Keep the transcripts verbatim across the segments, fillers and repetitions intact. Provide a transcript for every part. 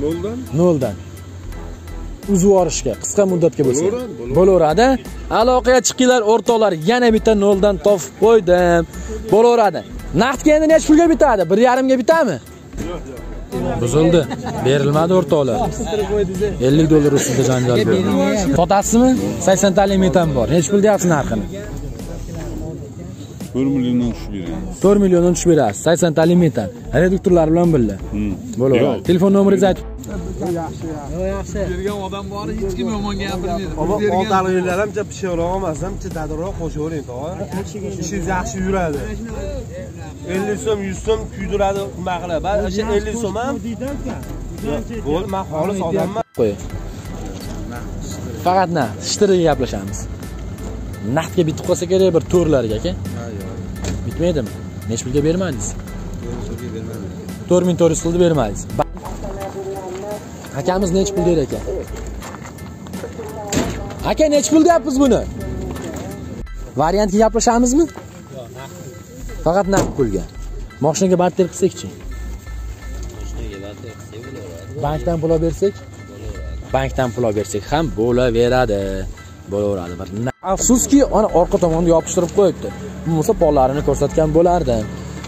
noldan? noldan. Uzib olishga qisqa muddatga bo'lsa bo'laveradi. Aloqaga chiqinglar o'rtoqlar, yana bitta noldan topib qo'ydim. Bo'laveradi. Naqdga endi necha pulga bitadi? bir yarim ga bitami? Yo'q, yo'q. Buzildi. Berilmadi o'rtoqlar. ellik dollar ustida janjal berdi. Sotasizmi? sakson ta metan bor. Necha pul deyapsiz narxini? to'rt milliondan tushib beramiz. to'rt milliondan tushib berasiz. sakson ta metan. Reduktorlar bilan birga. Bo'laveradi. Telefon nomeringizni aytib. Yaxshi, yaxshi. Bergan odam bor, hech kim yomon gapirmaydi. Otalilar ham pishirroq emas, ham chidadroq qo'shavering, tog'a. Ishingiz yaxshi yuradi. ellik so'm, yuz so'm kuydiradi, nima qiladi? O'sha ellik so'm ham bo'l, men xolis odamman. Qo'y. Faqat na, shitiriga gaplashamiz. Naqdga bitib qolsa kerak bir to'rlarga, aka. Ha, yo'q. Bitmaydimi? Necha pulga bermadingiz? to'rt ming to'rt yuz pulga bermadingiz. Akamiz necha pul der ekan? Aka necha pul deyapmiz buni? Variantga gaplashamizmi? Yo'q, naqd. Faqat naqd pulga. Mashinaga barter qilsak-chi? Mashinaga barter qilsak bo'laveradi. Bankdan pul olib bersak? Bankdan pul olib bersak ham bo'laveradi. Bo'laveradi. Afsuski, ana orqa tomonni yopishtirib qo'yibdi. Bo'lmasa pollarini ko'rsatgan bo'lardim.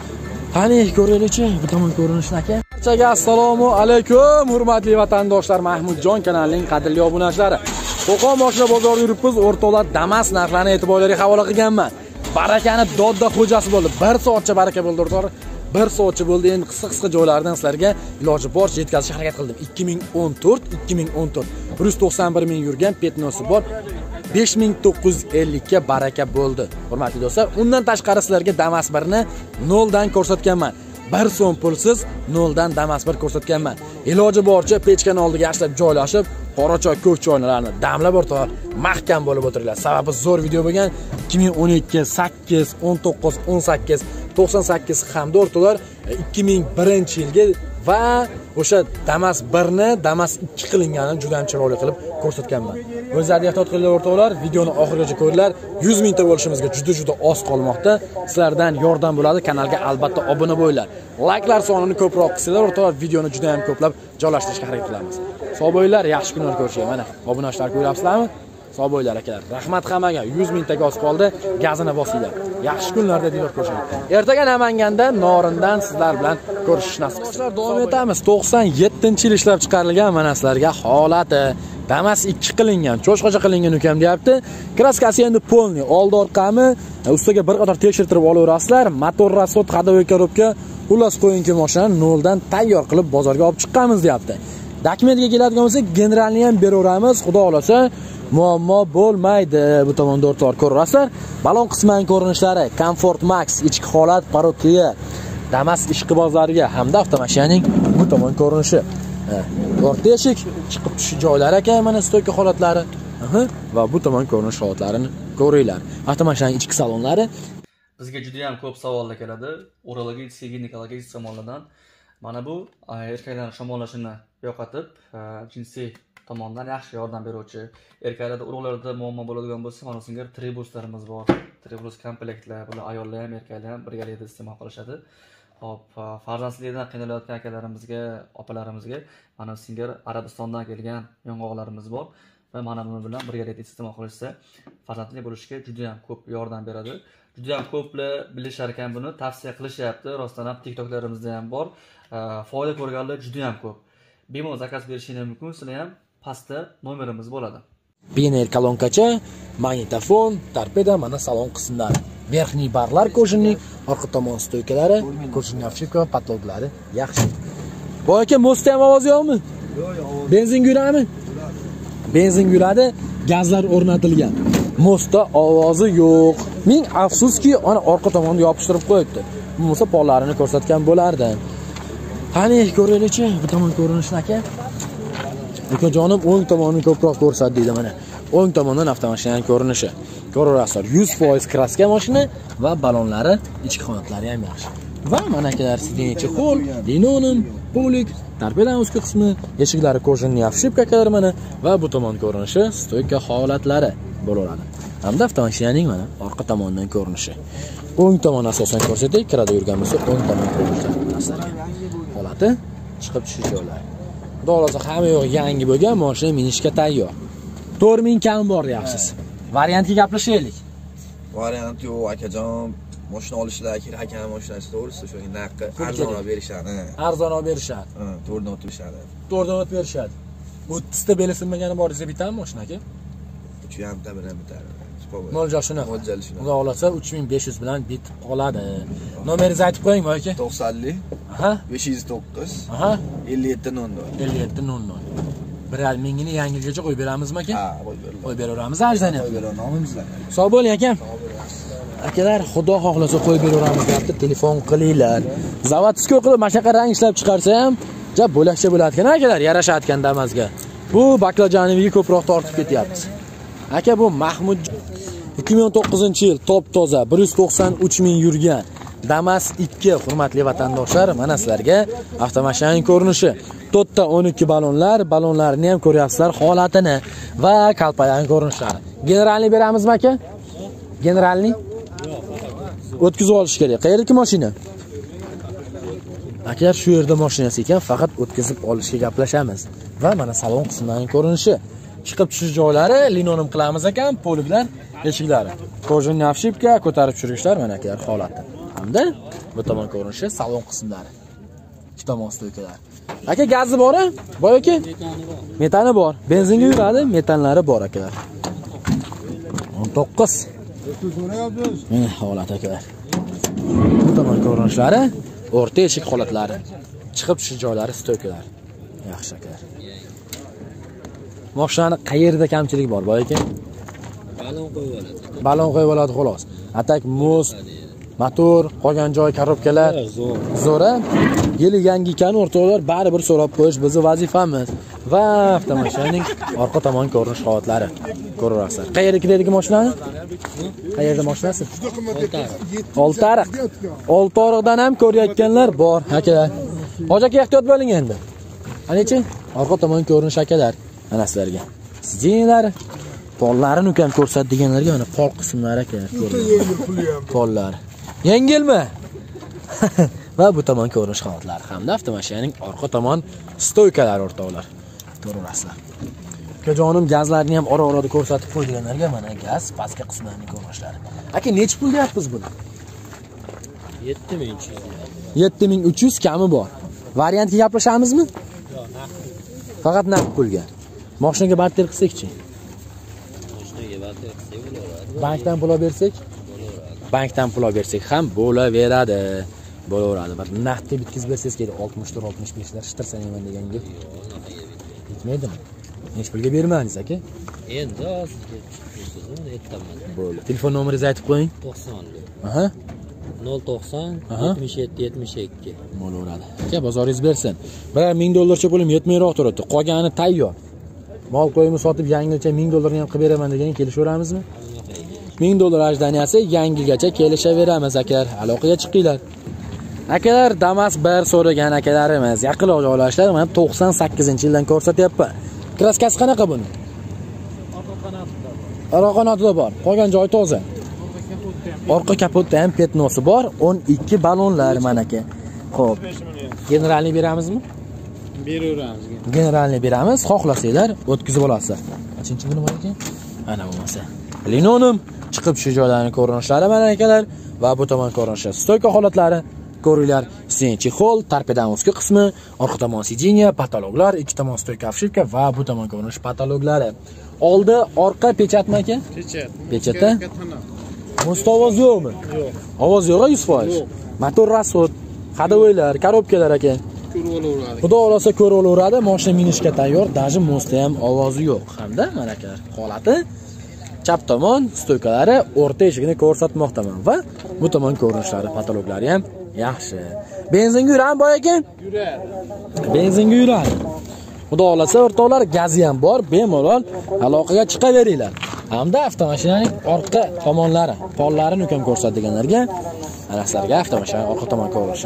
Qani ko'raylikchi, bu tomon ko'rinishni aka. Barchaga assalomu alaykum, hurmatli vatandoshlar, Mahmudjon kanalining qadrli obunachilari. Qo'qon mashina bozorida yuribmiz, o'rtoqlar Damas narxlarini e'tiborlariga havola qilganman. Barakani dodda xo'jasi bo'ldi. bir soatcha baraka bo'ldi o'rtoqlar. bir soatcha bo'ldi. Endi qisqa-qisqa joylardan sizlarga iloji boricha yetkazishga harakat qildim. ikki ming o'n to'rt ikki ming o'n to'rt bir yuz to'qson bir ming yurgan petnosi bor. besh ming to'qqiz yuz ellik ga baraka bo'ldi. Hurmatli do'stlar, undan tashqari sizlarga Damas birni noldan ko'rsatganman. bir so'm pulsiz noldan Damas bir ko'rsatganman. Iloji boricha pechkani oldiga yaxshilab joylashib, qora choy, ko'k choylarni damlab o'rtoqlar mahkam bo'lib o'tiringlar. Sababi zo'r video bo'lgan. ikki ming o'n ikki, sakkiz, o'n to'qqiz, o'n sakkiz, to'qson sakkiz hamda o'rtoqlar ikki ming birinchi yilga va o'sha Damas birni Damas ikki qilinganini juda ham chiroyli qilib ko'rsatganman. O'zingizlarga ehtiyot qilinglar o'rtoqlar, videoni oxirigacha ko'ringlar. yuz ming ta bo'lishimizga juda-juda oz qolmoqda. Sizlardan yordam bo'ladi. Kanalga albatta obuna bo'linglar. Layklar sonini ko'proq qilsanglar o'rtoqlar, videoni juda ham ko'plab joylashtirishga harakat qilamiz. Sog' bo'linglar, yaxshi kunlar ko'rishga. Mana obunachilar ko'ryapsizlarmi? Sog' bo'linglar akalar. Rahmat hammaga. yuz ming taga oz qoldi. Gazini bosinglar. Yaxshi kunlarda diyor ko'rishamiz. Ertaga Namanganda Norindan sizlar bilan ko'rishish nasib qilsin. Davom etamiz. to'qson yettinchi yil ishlab chiqarilgan mana sizlarga holati. Damas ikki qilingan, cho'chqacha qilingan ukam deyapti. Kraskasi endi polniy, oldi orqami, ustiga bir qator tekshirtirib olaverasizlar. Motor rasxod, ходовой коробка, xullas qo'yinki mashinani noldan tayyor qilib bozorga olib chiqqanmiz deyapti. Dokumentga keladigan bo'lsak, generalni ham beraveramiz. Xudo xolasa, muammo bo'lmaydi. Bu tomonda o'rtoqlar ko'rasizlar. Balon qismani ko'rinishlari, Comfort Max, ichki holat, parotliya, Damas ishqibozlariga hamda avtomashinaning bu tomon ko'rinishi. O'rta eshik, chiqib tushish joylari ekan, mana stoyka holatlari. Va bu tomon ko'rinish holatlarini ko'ringlar. Avtomashinaning ichki salonlari. Bizga juda ham ko'p savollar keladi. Urologiya, ginekologiya tomonlardan. Mana bu erkaklarning shamollashini yo'qotib, jinsiy tomondan yaxshi yordam beruvchi. Erkaklarda urug'larda muammo bo'ladigan bo'lsa, mana shunga tribuslarimiz bor. Tribus komplektlar, bular ayollar ham, erkaklar ham birgalikda iste'mol qilishadi. Hop, farzandlikdan qiynalayotgan akalarimizga, opalarimizga mana singari Arabistondan kelgan yong'oqlarimiz bor va mana buni bilan birgalikda iste'mol qilishsa, farzandli bo'lishga juda ham ko'p yordam beradi. Juda ham ko'plar bilishar ekan, buni tavsiya qilishyapti. Rostdan ham TikToklarimizda ham bor. Foyda ko'rganlar juda ham ko'p. Bemalol zakaz berishingiz mumkin. Sizlar ham pastda nomerimiz bo'ladi. Biner kolonkacha, magnitofon, torpeda, mana salon qismlari. Verxniy barlar ko'shinning, orqa tomon stoykalari, ko'shinning avchika, patloglari yaxshi. Bu aka mostda ham ovoz yo'qmi? Yo'q, yo'q. Benzin yuradimi? Benzin yuradi, gazlar o'rnatilgan. Mostda ovozi yo'q. Ming afsuski, ana orqa tomonni yopishtirib qo'yibdi. Bo'lmasa pollarini ko'rsatgan bo'lardim. Qani ko'raylikchi, bu tomon ko'rinishni aka. Ukajonim o'ng tomonni ko'proq ko'rsat deydi mana. O'ng tomondan avtomashinaning ko'rinishi. Ko'rasizlar, yuz foiz kraska mashina va balonlari, ichki honatlari ham yaxshi. Va mana akalar sidinchi xol, linonim, polik, torpedan ustki qismi, eshiklari kojinni yopishib kakalar mana va bu tomon ko'rinishi, stoyka holatlari bo'laveradi. Hamda avtomashinaning mana orqa tomonidan ko'rinishi. O'ng tomon asosan ko'rsatak, kirada yurgan bo'lsa o'ng tomon ko'rinishi. Holati chiqib tushish joylari. Xudo xolasa hamma yo'q yangi bo'lgan, mashina minishga tayyor. to'rt ming kam bor deyapsiz. Variantga gaplashaylik. Variant yo'q, akajon. Mashina olishlar kerak ekan, mashinasi to'g'risi shu naqqa arzonroq berishadi. Arzonroq berishadi. Ha, to'rtdan o'tib berishadi. to'rtdan o'tib berishadi. o'ttizta belisinmagani bor desa bitami mashina aka? uch yarim ta bilan bitadi. Mo'ljal shunaqa. Mo'ljal shunaqa. Xudo xolasa uch ming besh yuz bilan bitib qoladi. Nomeringizni aytib qo'ying aka. to'qsonlik Aha. besh yuz to'qqiz Aha. ellik yetti nol nol. ellik yetti nol nol. bir yarim mingini yangi yilgacha qo'yib beramizmi aka? Ha, qo'yib beramiz. Qo'yib beraveramiz ajdani. Qo'yib beramiz, nomimizdan. Sog' bo'ling akam. Akalar, xudo xohlasa qo'yib beraveramiz debdi, telefon qilinglar. Zavodskiy qilib mashaqa rang ishlab chiqarsa ham, jab bo'lakcha bo'larkan akalar, yarashayotgan Damas'ga. Bu baklajanoviga ko'proq tortib ketyapti. Aka, bu Mahmud ikki ming o'n to'qqizinchi yil top toza bir yuz to'qson uch ming yurgan Damas ikki, hurmatli vatandoshlar, mana sizlarga avtomashinaning ko'rinishi. to'rtta o'n ikki ballonlar, ballonlarni ham ko'ryapsizlar holatini va kalpayan ko'rinishlari. Generalni beramizmi aka? Generalni? O'tkazib olish kerak. Qayerdagi mashina? Agar shu yerda mashinasi ekan, faqat o'tkazib olishga gaplashamiz. Va mana salon qismining ko'rinishi. Chiqib tushish joylari linoleum qilamiz ekan, poliglar, eshiklari. Kojinni afshipka, ko'tarib tushirishlar mana akalar holati. Hamda bu tomon ko'rinishi salon qismlari. Ikki tomon stoykalar. Aka, gazi bor-a? Boy aka? Metani bor. Metani bor. Benzinga yuradi, metanlari bor akalar. o'n to'qqiz. Mana holat akalar. Bu tomon ko'rinishlari, o'rta eshik holatlari. Chiqib tushish joylari stoykalar. Yaxshi akalar. Mashinani qayerda kamchilik bor, boy aka? Balon qo'yib oladi. Balon qo'yib oladi xolos. Atak, muz, motor, qolgan joy korobkalar zo'r. Zo'ra. Yili yangi ekan o'rtoqlar, baribir so'rab qo'yish bizning vazifamiz. Va avtomashinaning orqa tomon ko'rinish holatlari ko'raverasizlar. Qayerga kiradigan mashinani? Qayerda mashinasi? Oltiariq. Oltiariqdan ham ko'rayotganlar bor, akalar. Hoji aka, ehtiyot bo'ling endi. Qanichi? Orqa tomon ko'rinish akalar. Mana sizlarga. Sijenlari, pollarini ukam ko'rsat deganlarga mana pol qismlari akalar ko'ring. Pollar. Yengilmi? Va bu tomon ko'rinish holatlari hamda avtomashinaning orqa tomon stoykalari o'rtoqlar. Ko'rasizlar. Akajonim gazlarni ham ora-orada ko'rsatib qo'yganlarga mana gaz pastki qismlarining ko'rinishlari. Aka, nech pul deyapsiz buni? yetti ming uch yuz. yetti ming uch yuz kami bor. Variantga gaplashamizmi? Yo'q, naqd. Faqat naqd pulga. Mashinaga barter qilsak-chi? Mashinaga barter qilsak bo'laveradi. Bankdan pul olib bersak? Bo'laveradi. Bankdan pul olib bersak ham bo'laveradi. Bo'laveradi. Bir naqdga bitkizib bersangiz kerak, oltmish to'rt oltmish besh lar shtirsan eman degan gap. Bitmaydimi? Nech pulga bermadingiz aka? Endi hozirga tushirsiz, aytaman. Bo'ldi. Telefon nomeringizni aytib qo'ying. to'qsonlik. Aha. nol to'qson Aha. yetmish yetti yetmish ikki. Bo'laveradi. Aka, bozoringiz bersin. Bir ming dollarcha pulim yetmayroq turibdi. Qolgani tayyor. Mol qo'yimni sotib yangicha ming dollarni ham qilib beraman degan kelishaveramizmi? ming dollar ajdaniyasi yangigacha kelishaveramiz akalar. Aloqaga chiqinglar. Akalar, Damas bir so'ragan akalarimiz yaqinroq joylashlar mana to'qson sakkizinchi yildan ko'rsatyapman. Kraskasi qanaqa buni? Orqa qanotida. Orqa qanotida bor. Qolgan joy toza. Orqa kapotda ham petnosi bor. o'n ikki ballonlar mana aka. Xo'p. Generalni beramizmi? Beraveramiz. Generalni beramiz. Xohlasanglar o'tkazib olasizlar. Qancha buni bor ekan? Ana bo'lmasa. Linoleum chiqib shu joylarni ko'rinishlari mana akalar va bu tomon ko'rinishi. Stoyka holatlari ko'ringlar. Sinchi hol, torpedomovski qismi, orqa tomon sidenya, patologlar, ikki tomon stoyka afshirka va bu tomon ko'rinish patologlari. Oldi, orqa pechatmi aka? Pechat. Pechatda? Must ovoz yo'qmi? Yo'q. Ovoz yo'q yuz foiz. Motor rasxod, hadovoylar, korobkalar aka. Ko'rib olaveradi. Xudo xolasa ko'rib olaveradi. Mashina minishga tayyor, даже mostda ham ovozi yo'q. Hamda mana akalar, holati chap tomon stoykalari o'rta eshigini ko'rsatmoqdaman va bu tomon ko'rinishlari, patologlari ham yaxshi. Benzinga yuradi boy aka? Yuradi. Benzinga yuradi. Xudo xolasa o'rtoqlar, gazi ham bor, bemalol aloqaga chiqaveringlar. Hamda avtomashinaning orqa tomonlari, pollarini ukam ko'rsatganlarga, ana sizlarga avtomashinaning orqa tomon ko'rinishi.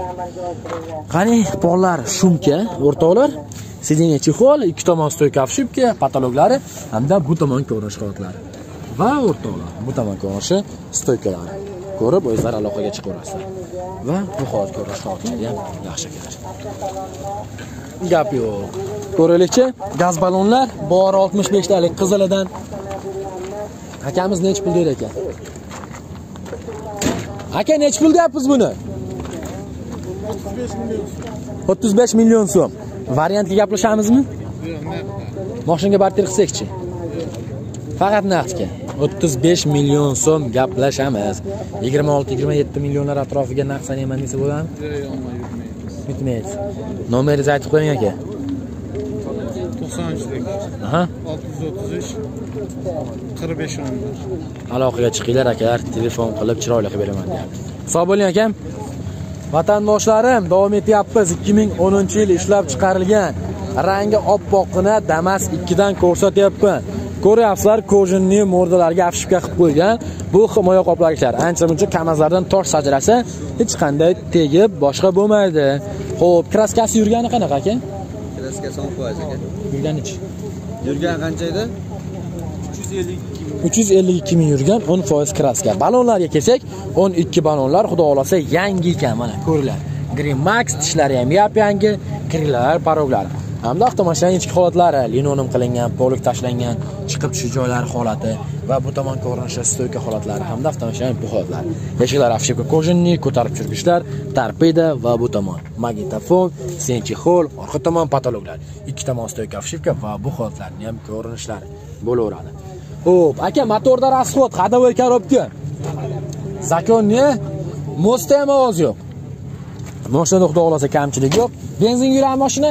Qani, pollar shumka, o'rtoqlar, sidenya chexol, ikki tomon stoyka afshipka, patologlari hamda bu tomon ko'rinish holatlari. Va o'rtoqlar, bu tomon ko'rinishi stoykalari. Ko'rib, o'zlar aloqaga chiqaverasizlar. Va bu holat ko'rinish holatlari ham yaxshi kelar. Gap yo'q. Ko'raylikchi, gaz ballonlar bor oltmish besh talik qizilidan. Akamiz nech pul der ekan? Aka nech pul deyapsiz buni? o'ttiz besh million so'm. Variantga gaplashamizmi? Mashinaga barter qilsak-chi? Faqat naqdga o'ttiz besh million so'm gaplashamiz. yigirma olti yigirma yetti millionlar atrofiga naqd sanayman desa bo'ladimi? Bitmaydi. Nomeringizni aytib qo'ying aka. to'qsoninchi Aha. olti yuz o'ttiz uch qirq besh o'n bir. Aloqaga chiqinglar akalar, telefon qilib chiroyli qilib beraman deyapti. Sog' bo'ling akam. Vatandoshlarim, davom etyapmiz. ikki ming o'ninchi yil ishlab chiqarilgan rangi oppoqqina Damas ikki dan ko'rsatyapman. Ko'ryapsizlar, kojinli mordalarga afishka qilib qo'ygan. Bu himoya qoplagichlari ancha-muncha kamazlardan tosh sajrasa hech qanday tegib boshqa bo'lmaydi. Xo'p, kraskasi yurgani qanaqa aka? Kraskasi o'n foiz aka. Yurganichi? Yurgan qancha edi? uch yuz ellik ikki ming yurgan o'n foiz kraska. Balonlarga kelsak, o'n ikki balonlar xudo xolasa yangi ekan, mana ko'ringlar. Green Max tishlari ham yap-yangi, kirlar, paroglar. Hamda avtomashinaning ichki holatlari, linoleum qilingan, polik tashlangan, chiqib tushish joylari holati va bu tomon ko'rinishi stoyka holatlari hamda avtomashinaning bu holatlari. Eshiklar afshika kojinli, ko'tarib turgichlar, torpeda va bu tomon magnitofon, senchi hol, orqa tomon patologlar, ikki tomon stoyka afshika va bu holatlarning ham ko'rinishlari bo'laveradi. Xo'p, aka motorda расход, ходовой коробка. Zakonni, mo'sta ham ovoz yo'q. Mashinada xudo xolasa kamchilik yo'q. Benzin yuradi mashina.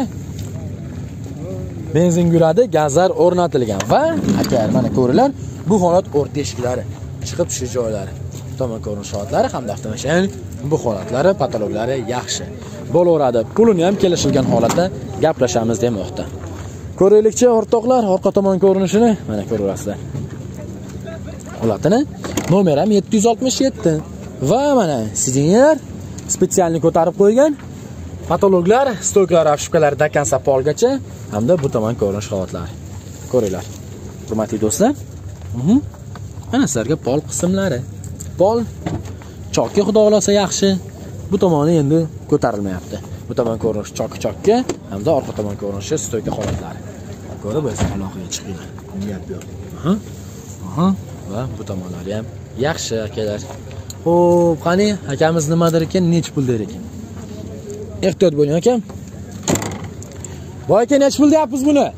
Benzin yuradi, gazlar o'rnatilgan va aka mana ko'ringlar, bu holat o'rta eshiklari, chiqib tushish joylari, tomon ko'rinish holatlari hamda avtomashinaning bu holatlari, patologlari yaxshi bo'laveradi. Pulini ham kelishilgan holatda gaplashamiz demoqda. Ko'raylikchi o'rtoqlar, orqa tomon ko'rinishini mana ko'rasizlar. Holatini nomer ham yetti yuz oltmish yetti va mana sidinyalar spetsialni ko'tarib qo'ygan. Patologlar, stoykalar, afishkalar dakan sapolgacha hamda bu tomon ko'rinish holatlari. Ko'ringlar. Hurmatli do'stlar. Mhm. Mana sizlarga pol qismlari. Pol chokka xudo xolasa yaxshi. Bu tomoni endi ko'tarilmayapti. Bu tomon ko'rinish chok-chokka hamda orqa tomon ko'rinishi stoyka holatlari. Ko'rib bo'lsa aloqaga chiqinglar. Niyat yo'q. Aha. Aha. Va bu tomonlari ham yaxshi akalar. Xo'p, qani akamiz nimadir ekan, nech pul der ekan? Ehtiyot bo'ling akam. Voy aka, nech pul deyapsiz buni?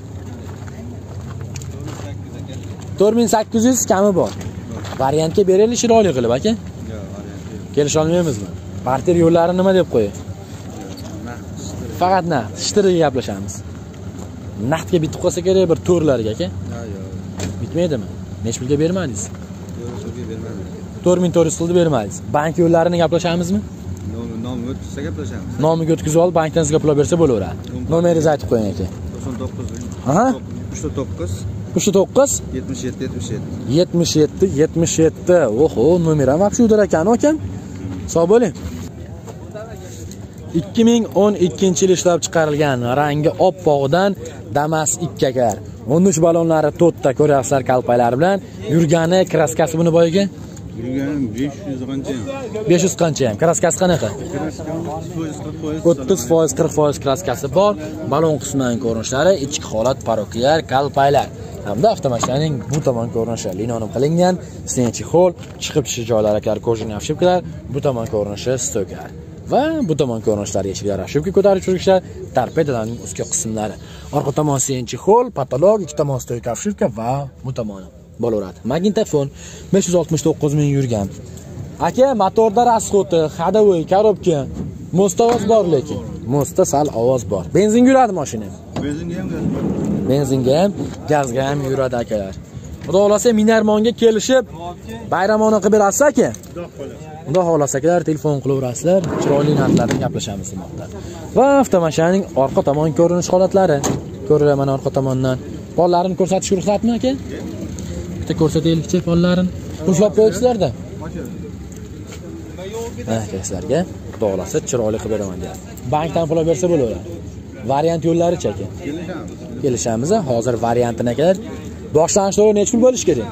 to'rt ming sakkiz yuz kami bor. Variantga beraylik chiroyli qilib aka. Yo'q, variant. Kelisha olmaymizmi? Barter yo'llari nima deb qo'y? Faqat naqd, ishtiriga gaplashamiz. Naqdga bitib qolsa kerak bir to'rlarga aka. Yo'q, bitmaydimi? Nech pulga bermadingiz? to'rt ming to'rt yuz pulga bermadingiz. Bank yo'llarini gaplashamizmi? Nomini o'tkazsa gaplashamiz. Nomiga o'tkazib olib, bankingizga pul bersa bo'laveradi. Nomeringizni aytib qo'ying aka. to'qson to'qqiz. Aha. uch to'qqiz. uch to'qqiz. yetmish yetti yetmish yetti. yetmish yetti yetmish yetti. Oho, nomer ham vobshudir ekan, akam. Sog' bo'ling. ikki ming o'n ikkinchi yil ishlab chiqarilgan rangi oppog'idan Damas ikki akar. o'n uch balonlari to'rtta ko'ryapsizlar kalpaylari bilan. Yurgani, kraskasi buni boyiga? Yurgan besh yuz qancha ham? besh yuz qancha ham. Kraskasi qanaqa? o'ttiz foiz qirq foiz kraskasi bor. Balon qismining ko'rinishlari, ichki holat, paroklar, kalpaylar hamda avtomashinaning bu tomon ko'rinishi linoleum qilingan, senchi hol, chiqib tushish joylari, kojin afshipkalar, bu tomon ko'rinishi stoykalar. Va bu tomon ko'rinishlari eshiklar, afshipka ko'tarib turishlar, torpedalarning ustki qismlari. Orqa tomon senchi hol, patolog, ikki tomon stoyka afshipka va bu tomoni bo'laveradi. Magnitofon besh yuz oltmish to'qqiz ming yurgan. Aka, motorda расходы, ходовой коробка, mo'sta ovoz bor lekin. Mo'sta sal ovoz bor. Benzin yuradi mashina. Benzinga ham gaz bor. Benzinga ham, gazga ham yuradi akalar. Xudo xolasa Minarmonga kelishib, bayramona qilib berasiz aka. Xudo xolasa akalar telefon qilaverasizlar, chiroyli narxlarni gaplashamiz demoqda. Va avtomashinaning orqa tomon ko'rinish holatlari. Ko'ringlar mana orqa tomondan. Pollarini ko'rsatish ruxsatmi aka? Bitta ko'rsataylikchi pollarini. Qo'shib qo'yibsizlarda. Ha, sizlarga xudo xolasa chiroyli qilib beraman deyapti. Bankdan pul bersa bo'laveradi. Variant yo'llari-chi aka? Kelishamiz. Kelishamiz. Hozir variantini akalar. Boshlanish to'lovi necha pul bo'lish kerak?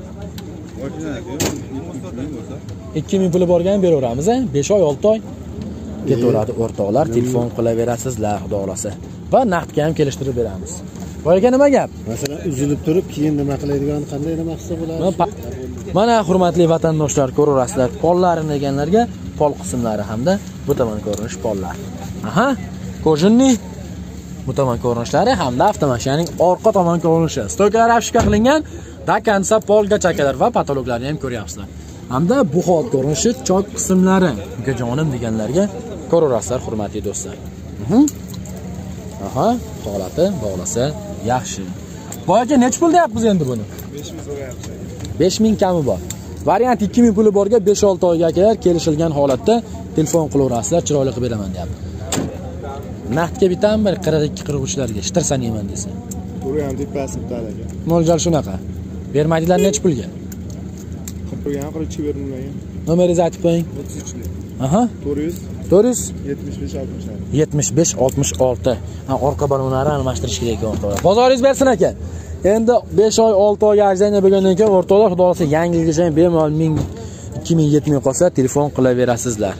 ikki ming puli borgan beraveramiz, besh oy olti oy ketaveradi o'rtoqlar. Telefon qilaverasizlar xudo xolasa. va naqdga ham kelishtirib beramiz. Voy aka, nima gap? Masalan, uzilib turib, keyin nima qiladigan qanday nima qilsa bo'ladi? Mana hurmatli vatandoshlar, ko'rasizlar, pollarini deganlarga pol qismlari hamda bu tomon ko'rinish pollar. Aha, kojinni bu tomon ko'rinishlari hamda avtomashinaning orqa tomon ko'rinishi. Stoykalar afishka qilingan, dakansa polga chakalar va patologlarni ham ko'ryapsizlar. Hamda bu hol ko'rinishi chok qismlari. Ukajonim deganlarga ko'rasizlar, hurmatli do'stlar. Mhm. Aha, holati bog'lasa yaxshi. Bu aka nech pul deyapmiz endi buni? besh ming so'rayapti. besh ming kami bor. Variant ikki ming puli borga besh olti oyga akalar kelishilgan holatda telefon qilaverasizlar, chiroyli qilib beraman deyapti. Naqdga bitam bir qirq ikki qirq uchlarga shtirsan yeyman desa. To'g'ri ham deb pasibdi aka. Mo'ljal shunaqa. Bermaydilar nech pulga? Qirq ham qirq ikki berilmagan. Nomeringizni aytib qo'ying. o'ttiz uch ming. Aha. to'rt yuz to'rt yuz yetmish besh oltmish olti. yetmish besh oltmish olti. Ha, orqa balonlarni almashtirish kerak ekan o'rtoqlar. Bozoringiz bersin aka. Endi besh oy olti oyga arzanya bo'lgandan keyin o'rtoqlar xudo xolasa yangiligida ham bemalol ming ikki ming yetmay qolsa telefon qilaverasizlar.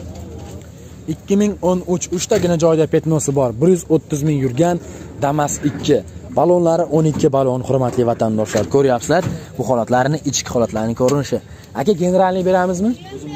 ikki ming o'n uch uchtagina joyda petnosi bor. bir yuz o'ttiz ming yurgan Damas ikki. Balonlari o'n ikki balon, hurmatli vatandoshlar, ko'ryapsizlar. Bu holatlarni, ichki holatlarning ko'rinishi. Aka, generalni beramizmi?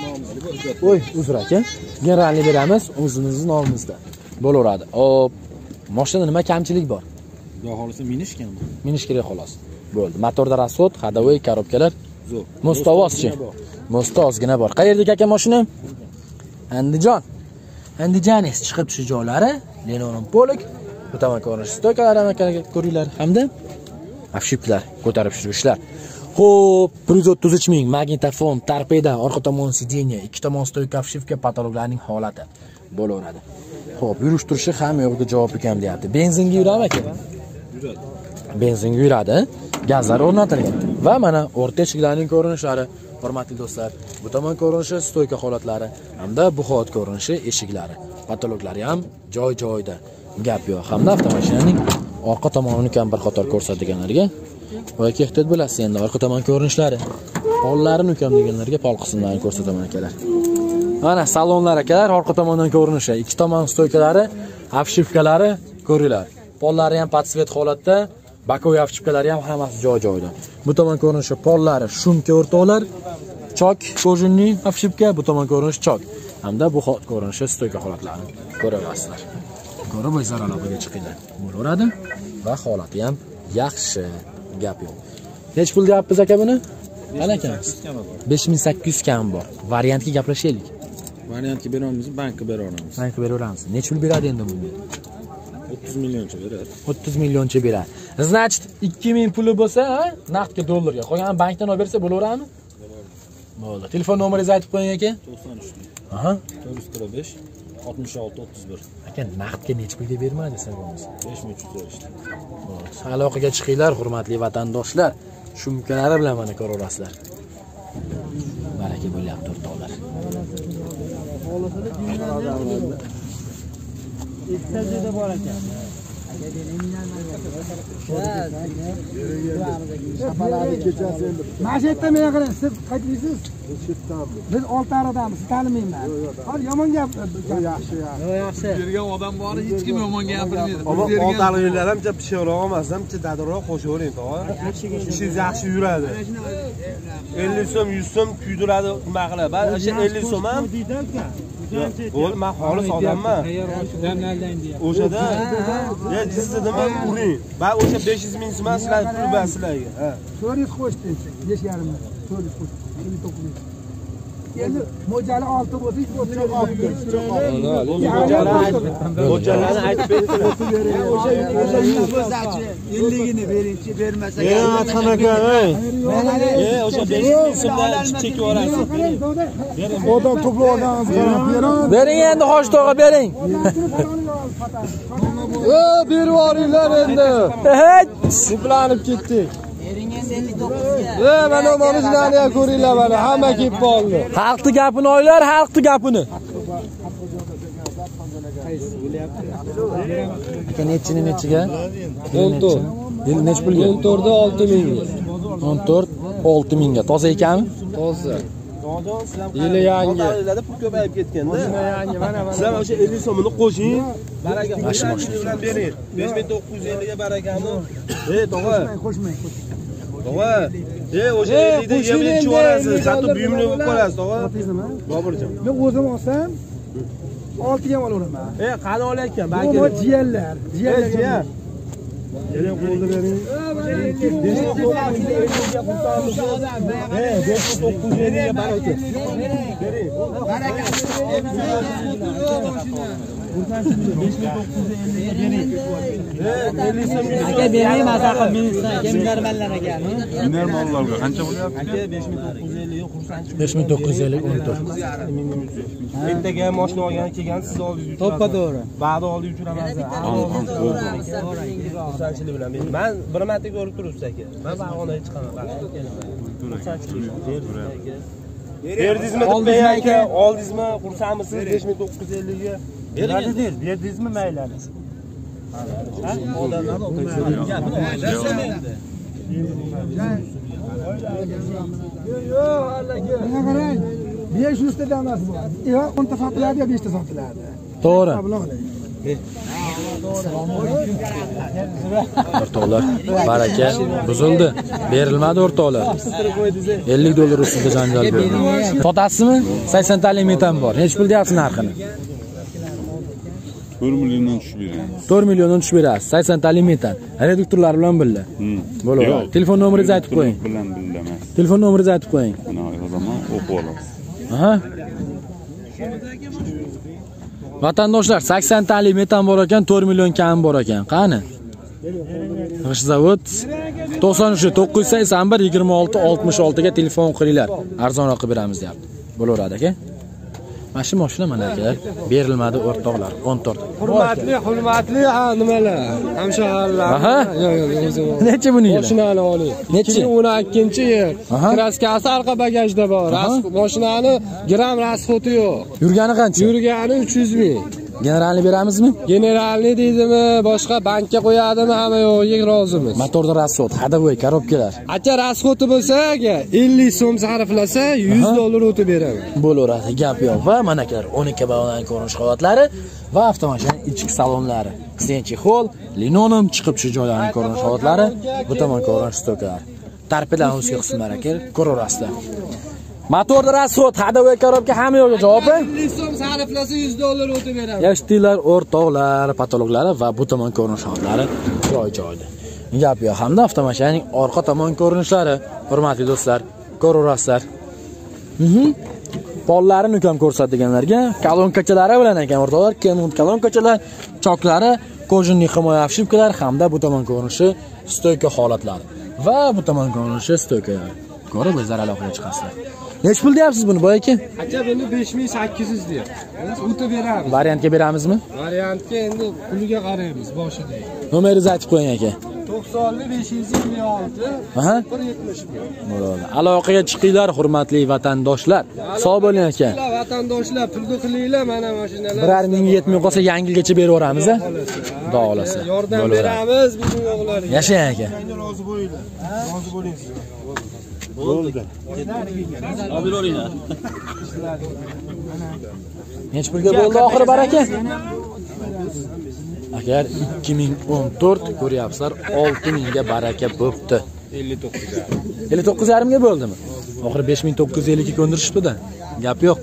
O'y, uzr aka. Generalni beramiz, o'zimizning nomimizda. Bo'laveradi. Hop. Mashinada nima kamchilik bor? Xudo xolisa minish ekanmi? Minish kerak xolos. Bo'ldi. Motorda rasot, hadavoy, korobkalar Zo'r. Mostavozchi. Mosta ozgina bor. Qayerdek aka mashina? Andijon. Andijoningiz chiqib tushish joylari Lenon Polik. Bu tomon ko'rinish stoykalar ham ko'ringlar hamda afshiplar, ko'tarib tushirishlar. Xo'p, bir yuz o'ttiz uch ming magnitofon, torpeda, orqa tomon sideniya, ikki tomon stoyka afshipka, patologlarning holati bo'laveradi. Xo'p, yurish turishi hamma yo'lga javob ekan deyapti. Benzinga yuradimi aka? Yuradi. Benzinga yuradi. Gazlar o'rnatilgan va mana o'rta eshiklarning ko'rinishlari, hurmatli do'stlar, bu tomon ko'rinishi stoyka holatlari hamda bu holat ko'rinishi eshiklari, patologlari ham joy-joyida. Gap yo'q. Hamda avtomashinaning orqa tomonini ham bir qator ko'rsatganlarga voy ehtiyot bo'lasiz endi orqa tomon ko'rinishlari. Pollarini ukam deganlarga pol qismlarini ko'rsataman akalar. Mana salonlar akalar, orqa tomondan ko'rinishi, ikki tomon stoykalari, afshipkalari ko'ringlar. Pollari ham patsvet holatda, bakoviy afshipkalari ham hammasi joy-joyida. Bu tomon ko'rinishi pollari, shumka o'rtoqlar, chok kojinli afshipka, bu tomon ko'rinish chok. Hamda bu ko'rinishi stoyka holatlarini ko'rasizlar. Ko'rib o'zlar aloqaga chiqinglar. Bo'laveradi va holati ham yaxshi, gap yo'q. Nech pul deyapmiz aka buni? Qana ekanmiz? besh ming sakkiz yuz kam bor. Variantga gaplashaylik. Variantga beramiz, bankka beraveramiz. Bankka beraveramiz. Nech pul beradi endi bunga? o'ttiz millioncha beradi. o'ttiz millioncha beradi. Значит, ikki ming puli bo'lsa, naqdga dollarga, qolgan bankdan olib bersa bo'laveradimi? Bo'ldi. Telefon nomeringizni aytib qo'ying aka. to'qson uch. Aha. to'rt yuz qirq besh oltmish olti o'ttiz bir. Aka, naqdga nech pulga bermadi desa bo'lmasa. besh ming uch yuz berishdi. Aloqaga chiqinglar, hurmatli vatandoshlar. Shumkalari bilan mana ko'raverasizlar. Baraka bo'lyapti o'rtoqlar. Ikkita bor ekan. Mana shu yerda men qarang, siz qaytmaysiz? Biz Oltiariqdamiz, tanimayman. Hozir yomon gap. Yaxshi, yaxshi. Bergan odam bor, hech kim yomon gapirmaydi. Ammo Oltiariqlar ham pishqroq emasdan, dadroq qo'shavering, tog'a. Ishingiz yaxshi yuradi. ellik so'm, yuz so'm kuydiradi, nima qiladi? Ba'zi o'sha ellik so'm ham bo'l, men xolis odamman. O'shada ya jizdimi uring. Va o'sha besh yuz ming so'm sizlar pul bor sizlarga. Ha. to'rt yuz qo'shdi, besh yarim ming. to'rt yuz qo'shdi. ellik to'qqiz ming. Endi mo'jali olti bo'lsa, o'ttiz olti. Mo'jalarni aytib bersin. O'sha o'sha o'shachi elligini beringchi, bermasa. Ey Atxon aka, ey. Ey, o'sha besh yuz ming so'mdan chekib yuborasiz. Odam to'plovgansiz, beradi. Bering endi hosh tog'a bering. O, berib yuboringlar endi. Hey, Suplanib ketdik. Bering endi ellik to'qqizga. E, mana o'zlarini ham ko'ringlar mana, hamma kelib qoldi. xalqning gapini oylar, xalqning gapini. Aka nechini nechiga? o'n to'rt. Yil nech pulga? o'n to'rt da olti mingga. o'n to'rt olti mingga. Toza ekanmi? Toza. To'g'jon, siz ham Yili yangi. Oldinlarda pul ko'payib ketganda. Mashina yangi, mana mana. Siz ham o'sha ellik so'mini qo'shing. Baraka Mashina bilan bering. besh ming to'qqiz yuz ellik ga barakami? Ey, tog'a. Qo'shmang. Tog'a. Ey, o'sha ellik da yeb ichib yuborasiz. Hatto buyumli bo'lib qolasiz, tog'a. Boburjon. Men o'zim olsam olti ga olaveraman. Ey, qani olayotgan? Bu Balki jiyanlar, jiyanlar. jiyan. Keling, qo'lni bering. besh ming to'qqiz yuz ellik ga qurtamiz. Ey, besh ming to'qqiz yuz ellik ga baraka. Bering. Baraka. Aka bering masaqa minsa, kim normalar aka. Normallarga qancha bo'lyapti? Aka besh ming to'qqiz yuz ellik ga xursandchilik. besh ming to'qqiz yuz ellik o'n to'rt. Ertaga ham mashina olgan kelgan siz oldingiz uchun. To'ppa to'g'ri. Ba'da oldiga uchiraman. Xursandchilik bilan. Men bir marta ko'rib turibsiz aka. Men vagonaga chiqaman. Xursandchilik. Berdingizmi deb aka, oldingizmi, xursandmisiz besh ming to'qqiz yuz ellik ga? Berdingiz, berdingizmi maylani? Odamlarni Yo'q, Allaga. Mana qarang. besh yuz ta damas bor. Yo, o'nta sotiladi, yo besh ta sotiladi. To'g'ri. O'rtoqlar, baraka buzildi. Berilmadi o'rtoqlar. ellik dollar ustida janjal bo'ldi. Sotasizmi? sakson talik metan bor. Nech pul deyapsiz narxini? to'rt milliondan tushib beramiz. to'rt milliondan tushib berasiz. sakson talik metan. Reduktorlar bilan birga. Bo'ladi. Telefon nomeringizni aytib qo'ying. Bilan birga emas. Telefon nomeringizni aytib qo'ying. Mana yozaman, o'qib olasiz. Aha. Vatandoshlar, sakson talik metan bor ekan, to'rt million kam bor ekan. Qani? G'ishzavod to'qson uch to'qqiz yuz sakson bir yigirma olti oltmish olti ga telefon qilinglar. Arzonroq qilib beramiz deyapti. Bo'laveradi aka. Mana shu mashina mana akalar, berilmadi o'rtoqlar, o'n to'rt. Hurmatli, hurmatli ha nimalar? Hamshahrilar. Aha. Yo'q, yo'q, o'zim. Necha buniga? Mashinani oling. Nechi? o'n ikkinchi yer. Aha. Kraskasi orqa bagajda bor. Mashinani gram rasxoti yo'q. Yurgani qancha? Yurgani uch yuz ming. Generalni beramizmi? Generalni deydimi, boshqa bankka qo'yadimi, hamma yo'qiga rozimiz. Motorda rasxot, hadavoy korobkalar. Aka rasxoti bo'lsa, aka ellik so'm sarflasa yuz dollar o'tib beraman. Bo'laveradi, gap yo'q. Va mana akalar, o'n ikki balandagi ko'rinish qavatlari va avtomashinaning ichki salonlari. Stenchi hol, linoleum chiqib shu joylarning ko'rinish qavatlari, bu tomon ko'rinish stokalar. Tarpidan o'zga qismlar aka, ko'raverasizlar. Motorda rasxot, hadavoy korobka hamma yo'qga javobi? ellik so'm sarflasa yuz dollar o'tib beraman. Yashtilar, o'rtoqlar, patologlari va bu tomon ko'rinish holatlari joy-joyda. Gap yo'q. Hamda avtomashinaning orqa tomon ko'rinishlari, hurmatli do'stlar, ko'raverasizlar. Mhm. Pollarini ukam ko'rsatganlarga kalonkachalari bilan ekan o'rtoqlar, Kenwood kalonkachalar, choklari, kojinli himoya afshibkalar hamda bu tomon ko'rinishi stoyka holatlari va bu tomon ko'rinishi stoykalar. Ko'rib o'zlari aloqaga chiqasizlar. Nech pul deyapsiz buni boy aka? Aka buni besh ming sakkiz yuz deyapti. O'tib beramiz. Variantga beramizmi? Variantga endi puliga qaraymiz boshida. Nomeringizni aytib qo'ying aka. to'qson besh yuz yigirma olti Aha. bir yetmish bir. Bo'ladi. Aloqaga chiqinglar, hurmatli vatandoshlar. Sog' bo'ling aka. Vatandoshlar pulni qilinglar, mana mashinalar. bir yarim mingga yetmay qolsa yangigacha berib yuboramiz a. Xudo xolasa. Yordam beramiz bizning o'g'illarga. Yashang aka. rozi bo'linglar. Rozi bo'ling siz. Bo'ldi. Olib yuringlar. Nech pulga bo'ldi oxiri baraka? Agar ikki ming o'n to'rt ko'ryapsizlar, olti ming ga baraka bo'pti. ellik to'qqiz ellik to'qqiz yarim ga bo'ldimi? Oxiri besh ming to'qqiz yuz ellik ga ko'ndirishibdi-da. Gap yo'q.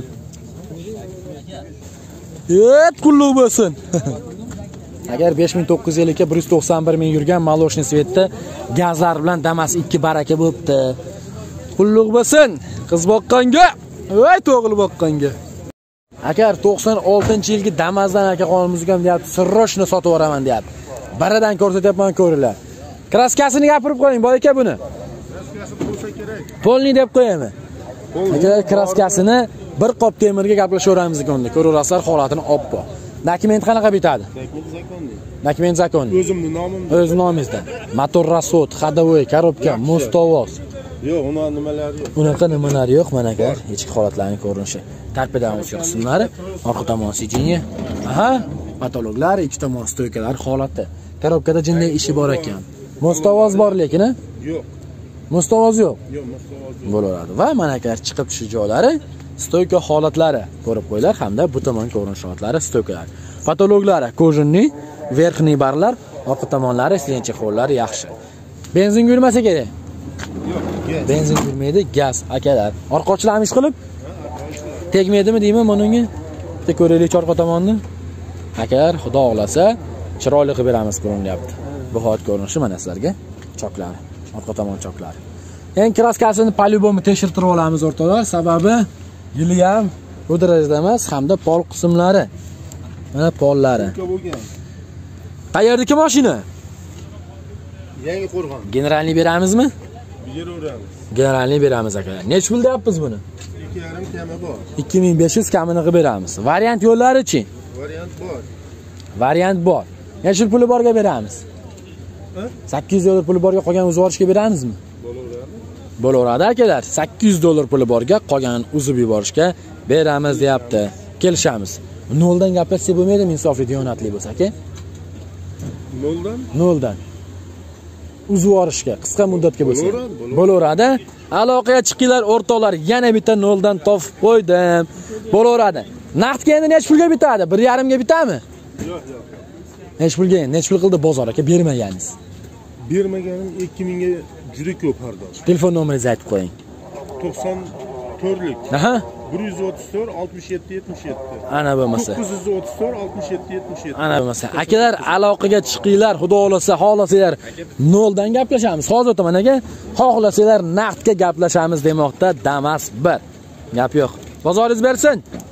Et qulluq bo'lsin. Agar besh ming to'qqiz yuz ellik ga bir yuz to'qson bir ming yurgan Maloshni Svetda gazlar bilan Damas ikki baraka bo'pti. Qulluq bo'lsin. Qiz boqqanga, voy to'g'il boqqanga. Agar to'qson oltinchi yilgi Damazdan aka qonimiz ham deyapti, sirroshni sotib yuboraman deyapti. Baradan ko'rsatyapman ko'ringlar. Kraskasini gapirib qo'ying, boy aka buni. Kraskasi bo'lsa kerak. Polni deb qo'yaymi? Aka kraskasini bir qop temirga gaplashaveramiz ekonda. Ko'raverasizlar holatini oppo. Dokument qanaqa bitadi? Dokument zakonni. Dokument zakonni. O'zimning nomimda. O'z nomingizda. Motor rasxot, hadavoy, korobka, mostovoz. Yo'q, uni nimalari yo'q. Unaqa nimalari yo'q, mana aka, ichki holatlarning ko'rinishi. Tarpidan o'sha qismlari, orqa tomon sijinga. Aha, patologlar, ikki tomon stoykalar holati. Korobkada jinday ishi bor ekan. Mostovoz bor lekin, a? Yo'q. Mustovoz yo'q. Yo'q, mustovoz. Bo'laveradi. Va mana akalar chiqib tushish joylari, stoyka holatlari ko'rib qo'yinglar hamda bu tomon ko'rinish holatlari, stoykalar. Patologlari, kojinni, verxniy barlar, orqa tomonlari, silinchi qo'llari yaxshi. Benzin yurmasa kerak. Yo'q, gaz. Benzin yurmaydi, gaz akalar. Orqochilarmish qilib tegmaydimi deyman buningga? Bitta ko'raylik orqa tomonni. Akalar, xudo xolasa, chiroyli qilib beramiz ko'rinyapti. Bu hol ko'rinishi mana sizlarga choklari, orqa tomon choklari. Eng kraskasini polyubomi tekshirtirib olamiz o'rtoqlar, sababi yili ham bu darajada emas, hamda pol qismlari. Mana pollari. Qayerdagi mashina? Yangi Qo'rg'on. Generalni beramizmi? Beraveramiz. Generalni beramiz akalar. Nech pul deyapmiz buni? ikki yarim kami bor. ikki ming besh yuz kamini qilib beramiz. Variant yo'llari-chi? Variant bor. Variant bor. Necha puli borga beramiz? sakkiz yuz dollar puli borga qolgan uzib yuborishga beramizmi? Bo'laveradi. Bo'laveradi akalar. sakkiz yuz dollar puli borga qolgan uzib yuborishga beramiz deyapti. Kelishamiz. noldan gaplashsa bo'lmaydimi, insofli diyonatli bo'lsa-ki? noldan? noldan. Uzib yuborishga qisqa muddatga bo'lsa. Bo'laveradi. Aloqaga chiqinglar o'rtoqlar, yana bitta noldan topib qo'ydim. Bo'laveradi. Naqdga endi necha pulga bitadi? bir yarim ga bitami? Yo'q, yo'q. Necha pulga? Necha pul qildi bozor aka bermaganingiz? Bermaganim ikki ming ga juda ko'p har doim. Telefon nomeringizni aytib qo'ying. to'qson to'rtlik. Aha. bir yuz o'ttiz to'rt oltmish yetti yetmish yetti. Ana bo'lmasa. to'qqiz yuz o'ttiz to'rt oltmish yetti yetmish yetti. Ana bo'lmasa. Akalar aloqaga chiqinglar, xudo xolasa, xohlasanglar noldan gaplashamiz. Hozir o'taman aka. Xohlasanglar naqdga gaplashamiz demoqda Damas bir. Gap yo'q. Bozoringiz bersin.